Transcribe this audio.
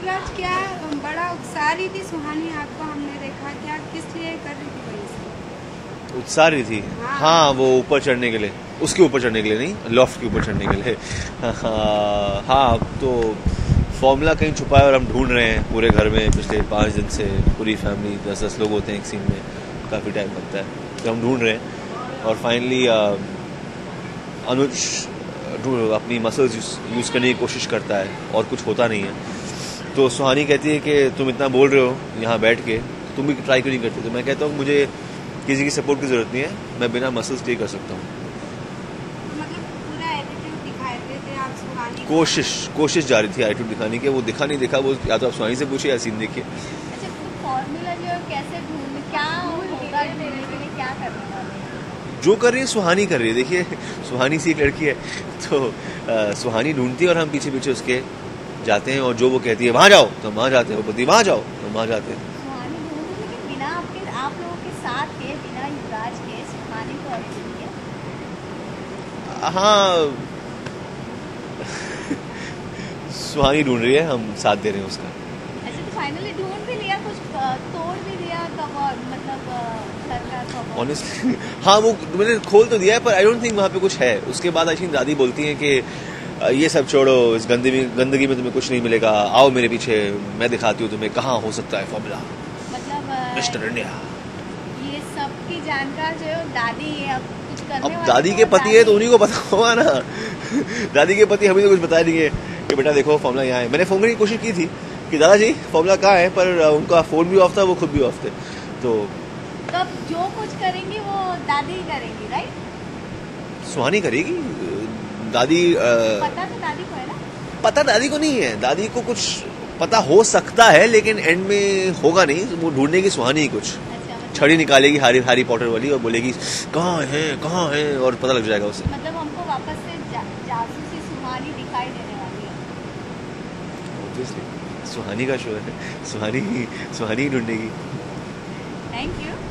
युवराज क्या बड़ा उत्साह रही थी सुहानी, आपको हमने देखा, क्या किस लिए कर रही थी वही से? उत्साह रही थी। हाँ, वो ऊपर चढ़ने के लिए, उसके ऊपर चढ़ने के लिए नहीं, लॉफ्ट के ऊपर चढ़ने के लिए। हाँ, तो फॉर्मूला कहीं छुपा है और हम ढूंढ रहे हैं पूरे घर में पिछले 5 दिन से। पूरी फैमिली 10-10 लोग होते हैं एक सीन में, काफ़ी टाइम लगता है, तो हम ढूंढ रहे हैं। और फाइनली अनुज अपनी मसल्स यूज़ करने की कोशिश करता है और कुछ होता नहीं है। तो सुहानी कहती है कि तुम इतना बोल रहे हो यहाँ बैठ के, तुम भी ट्राई क्यों नहीं करते? तो मैं कहता हूँ मुझे किसी की सपोर्ट की ज़रूरत नहीं है, मैं बिना मसल्स के कर सकता हूँ। मतलब पूरा एटीट्यूड दिखाते थे आप सुहानी? कोशिश जारी थी एटीट्यूड दिखाने की। वो दिखा नहीं दिखा, वो या तो आप सुहानी से पूछिए या सीन देखिए। अच्छा, फॉर्मूला जो कैसे ढूंढ, क्या होगा ढूंढने के लिए, क्या करने वाले? जो कर रही है सुहानी कर रही है। देखिए, सुहानी सी एक लड़की है, तो सुहानी ढूंढती है और हम पीछे पीछे उसके जाते हैं, और जो वो कहती है वहाँ जाओ तो हम वहाँ जाते हैं, वो बोलती है वहाँ जाओ तो हम वहाँ जाते हैं। सुहानी ढूंढ, लेकिन बिना आप लोगों के साथ के, बिना युवराज के सुहानी को और ढूंढ गया। हाँ, सुहानी ढूंढ रही है, हम साथ दे रहे हैं उसका। अच्छा, तो फाइनली ढूंढ भी लिया, कुछ तोड़ भी दिया कबर्ड, मतलब घर का कबर्ड? ऑनेस्टली हाँ, वो मैंने खोल तो दिया है, पर आई डोंट थिंक वहाँ पे कुछ है। उसके बाद आई थिंक दादी बोलती हैं कि ये सब छोड़ो, इस गंदगी में तुम्हें कुछ नहीं मिलेगा, आओ मेरे पीछे, मैं दिखाती हूँ तुम्हें कहाँ हो सकता है फॉर्मूला। मतलब मिस्टर इंडिया। ये सब की जानकार जो दादी है, अब कुछ करने अब वाली दादी तो के पति है तो दादी- उन्हीं को पता होगा ना। दादी के पति हमें तो कुछ बताया नहीं है कि बेटा देखो फॉर्मूला यहाँ है। मैंने फोन करने की कोशिश की थी कि दादाजी फॉर्मूला कहाँ है, पर उनका फोन भी ऑफ था, वो खुद भी ऑफ थे। तो अब जो कुछ करेंगी वो दादी ही करेंगी, राइट? सुहानी करेगी। दादी पता तो दादी को है ना? पता दादी को नहीं है, दादी को कुछ पता हो सकता है लेकिन एंड में होगा नहीं। वो ढूंढने की सुहानी कुछ अच्छा, छड़ी निकालेगी हैरी पॉटर वाली और बोलेगी कहाँ है, और पता लग जाएगा उसे। मतलब हमको वापस से जासूसी सुहानी दिखाई देने वाली है। Obviously, सुहानी का शो है, सुहानी ही ढूंढेगी। Thank you.